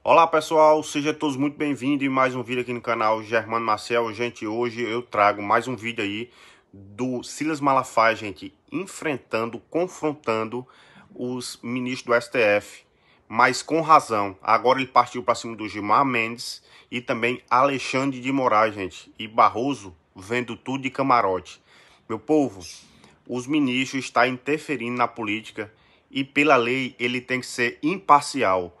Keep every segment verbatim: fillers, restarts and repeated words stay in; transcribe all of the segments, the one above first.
Olá pessoal, sejam todos muito bem-vindos em mais um vídeo aqui no canal Germano Marcel. Gente, hoje eu trago mais um vídeo aí do Silas Malafaia, gente, enfrentando, confrontando os ministros do S T F, mas com razão. Agora ele partiu para cima do Gilmar Mendes e também Alexandre de Moraes, gente, e Barroso vendo tudo de camarote. Meu povo, os ministros estão interferindo na política e pela lei ele tem que ser imparcial,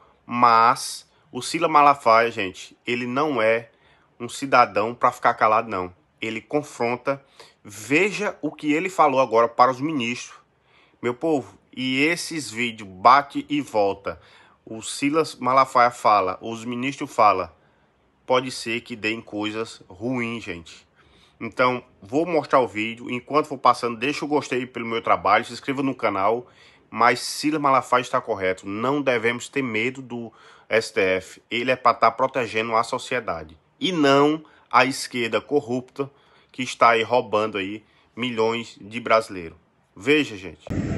mas o Silas Malafaia, gente, ele não é um cidadão para ficar calado, não. Ele confronta. Veja o que ele falou agora para os ministros. Meu povo, e esses vídeos bate e volta. O Silas Malafaia fala, os ministros falam. Pode ser que deem coisas ruins, gente. Então, vou mostrar o vídeo. Enquanto for passando, deixa o gostei pelo meu trabalho. Se inscreva no canal. Mas Silas Malafaia está correto. Não devemos ter medo do S T F. Ele é para estar protegendo a sociedade. E não a esquerda corrupta que está aí roubando aí milhões de brasileiros. Veja, gente.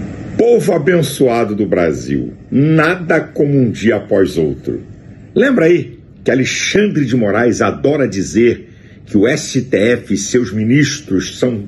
Povo abençoado do Brasil. Nada como um dia após outro. Lembra aí que Alexandre de Moraes adora dizer que o S T F e seus ministros são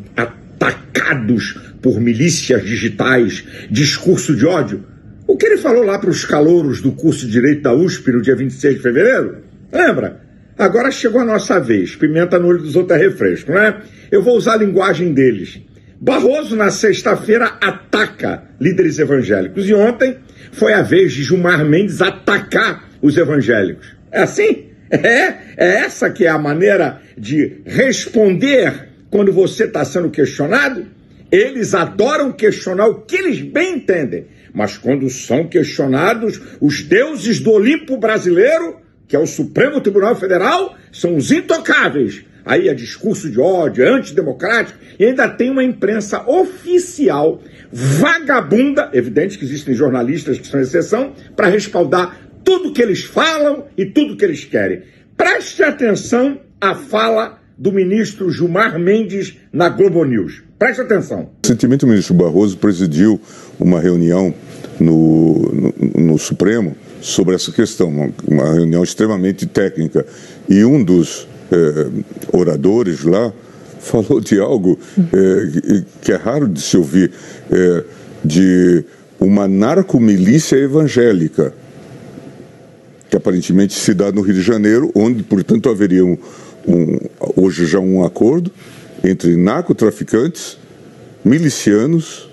atacados por milícias digitais, discurso de ódio? O que ele falou lá para os calouros do curso de Direito da U S P no dia vinte e seis de fevereiro? Lembra? Agora chegou a nossa vez. Pimenta no olho dos outros é refresco, não é? Eu vou usar a linguagem deles. Barroso, na sexta-feira, ataca líderes evangélicos. E ontem foi a vez de Gilmar Mendes atacar os evangélicos. É assim? É, é essa que é a maneira de responder quando você está sendo questionado? Eles adoram questionar o que eles bem entendem. Mas quando são questionados, os deuses do Olimpo brasileiro, que é o Supremo Tribunal Federal, são os intocáveis. Aí é discurso de ódio, é antidemocrático, e ainda tem uma imprensa oficial, vagabunda, evidente que existem jornalistas que são exceção, para respaldar tudo que eles falam e tudo que eles querem. Preste atenção à fala do ministro Gilmar Mendes na Globo News. Preste atenção. Recentemente o ministro Barroso presidiu uma reunião no, no, no Supremo sobre essa questão, uma, uma reunião extremamente técnica, e um dos eh, oradores lá falou de algo eh, que é raro de se ouvir, eh, de uma narcomilícia evangélica, que aparentemente se dá no Rio de Janeiro, onde, portanto, haveria um, um, hoje já um acordo entre narcotraficantes, milicianos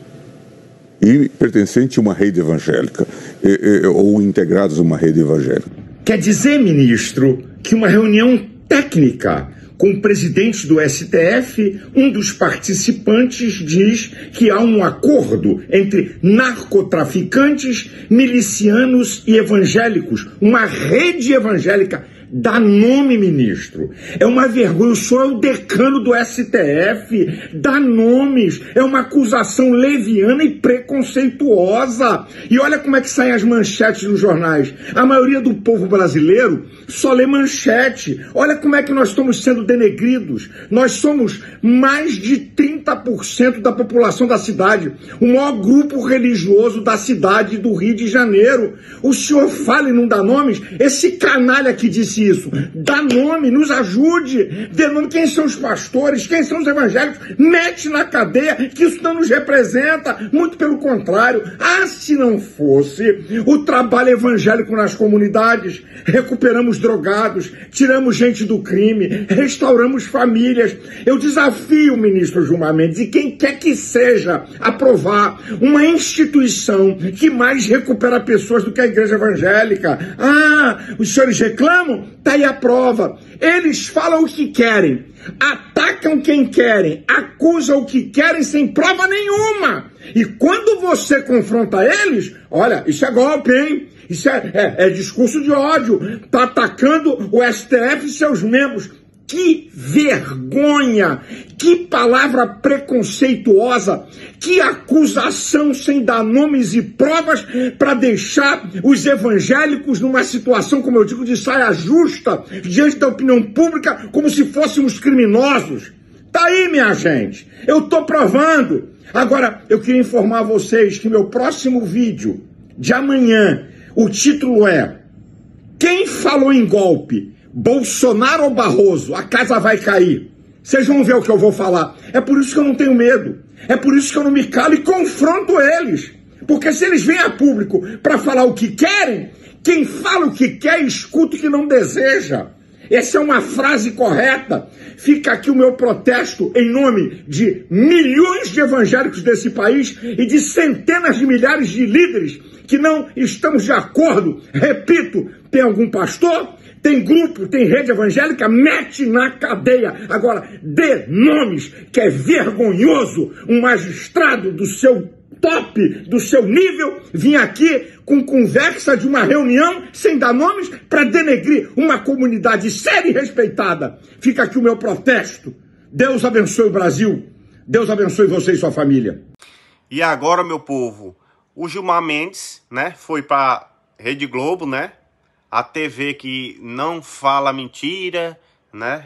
e pertencentes a uma rede evangélica, e, e, ou integrados a uma rede evangélica. Quer dizer, ministro, que uma reunião técnica com o presidente do S T F, um dos participantes diz que há um acordo entre narcotraficantes, milicianos e evangélicos, uma rede evangélica. Dá nome, ministro. É uma vergonha. O senhor é o decano do S T F. Dá nomes. É uma acusação leviana e preconceituosa. E olha como é que saem as manchetes nos jornais. A maioria do povo brasileiro só lê manchete. Olha como é que nós estamos sendo denegridos. Nós somos mais de trinta por cento da população da cidade. O maior grupo religioso da cidade do Rio de Janeiro. O senhor fala e não dá nomes? Esse canalha que disse isso, dá nome, nos ajude, dê nome, quem são os pastores, quem são os evangélicos, mete na cadeia, que isso não nos representa, muito pelo contrário. Ah, se não fosse o trabalho evangélico nas comunidades, recuperamos drogados, tiramos gente do crime, restauramos famílias. Eu desafio o ministro Gilmar Mendes e quem quer que seja aprovar uma instituição que mais recupera pessoas do que a igreja evangélica. Ah, os senhores reclamam? Tá aí a prova. Eles falam o que querem, atacam quem querem, acusam o que querem sem prova nenhuma. E quando você confronta eles, olha, isso é golpe, hein? Isso é, é, é discurso de ódio. Tá atacando o S T F e seus membros. Que vergonha! Que palavra preconceituosa! Que acusação sem dar nomes e provas para deixar os evangélicos numa situação, como eu digo, de saia justa diante da opinião pública, como se fôssemos criminosos. Tá aí, minha gente. Eu tô provando. Agora, eu queria informar vocês que meu próximo vídeo de amanhã, o título é: quem falou em golpe, Bolsonaro ou Barroso, a casa vai cair. Vocês vão ver o que eu vou falar. É por isso que eu não tenho medo. É por isso que eu não me calo e confronto eles. Porque se eles vêm a público para falar o que querem, quem fala o que quer, escuta o que não deseja. Essa é uma frase correta. Fica aqui o meu protesto em nome de milhões de evangélicos desse país e de centenas de milhares de líderes que não estamos de acordo. Repito, tem algum pastor? Tem grupo, tem rede evangélica? Mete na cadeia. Agora, dê nomes, que é vergonhoso um magistrado do seu top, do seu nível, vir aqui com conversa de uma reunião, sem dar nomes, para denegrir uma comunidade séria e respeitada. Fica aqui o meu protesto. Deus abençoe o Brasil. Deus abençoe você e sua família. E agora, meu povo, o Gilmar Mendes, né, foi para Rede Globo, né, a T V que não fala mentira, né,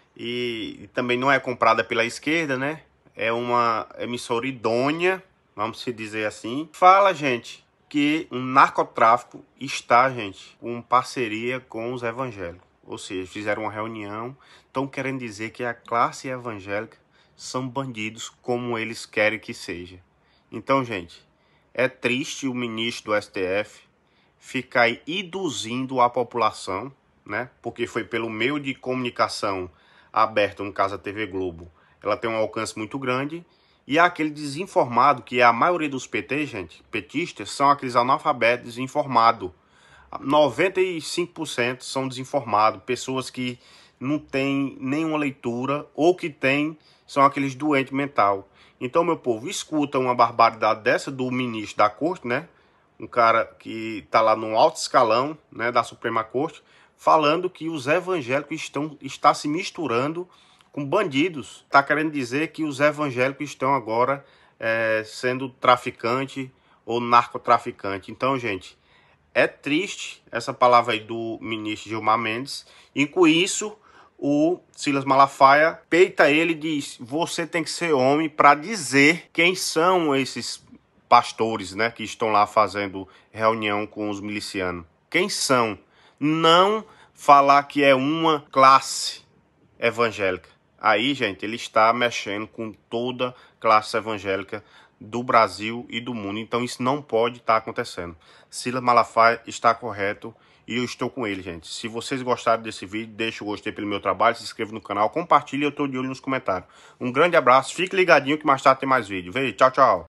e, e também não é comprada pela esquerda, né, é uma emissora idônea, vamos se dizer assim. Fala, gente, que um narcotráfico está, gente, com parceria com os evangélicos. Ou seja, fizeram uma reunião, estão querendo dizer que a classe evangélica são bandidos como eles querem que seja. Então, gente, é triste o ministro do S T F ficar induzindo a população, né? Porque foi pelo meio de comunicação aberto, no caso a T V Globo, ela tem um alcance muito grande. E aquele desinformado, que é a maioria dos P T, gente, petistas, são aqueles analfabetos desinformados. noventa e cinco por cento são desinformados, pessoas que não têm nenhuma leitura, ou que têm, são aqueles doentes mental. Então, meu povo, escuta uma barbaridade dessa do ministro da corte, né? Um cara que está lá no alto escalão, né, da Suprema Corte, falando que os evangélicos estão está se misturando com bandidos. Está querendo dizer que os evangélicos estão agora é, sendo traficante ou narcotraficante. Então, gente, é triste essa palavra aí do ministro Gilmar Mendes. E com isso, o Silas Malafaia peita ele e diz: você tem que ser homem para dizer quem são esses pastores, né, que estão lá fazendo reunião com os milicianos. Quem são? Não falar que é uma classe evangélica. Aí, gente, ele está mexendo com toda classe evangélica do Brasil e do mundo. Então, isso não pode estar acontecendo. Silas Malafaia está correto e eu estou com ele, gente. Se vocês gostaram desse vídeo, deixa o gostei pelo meu trabalho, se inscreva no canal, compartilhe e eu estou de olho nos comentários. Um grande abraço, fique ligadinho que mais tarde tem mais vídeo. Veja, tchau, tchau.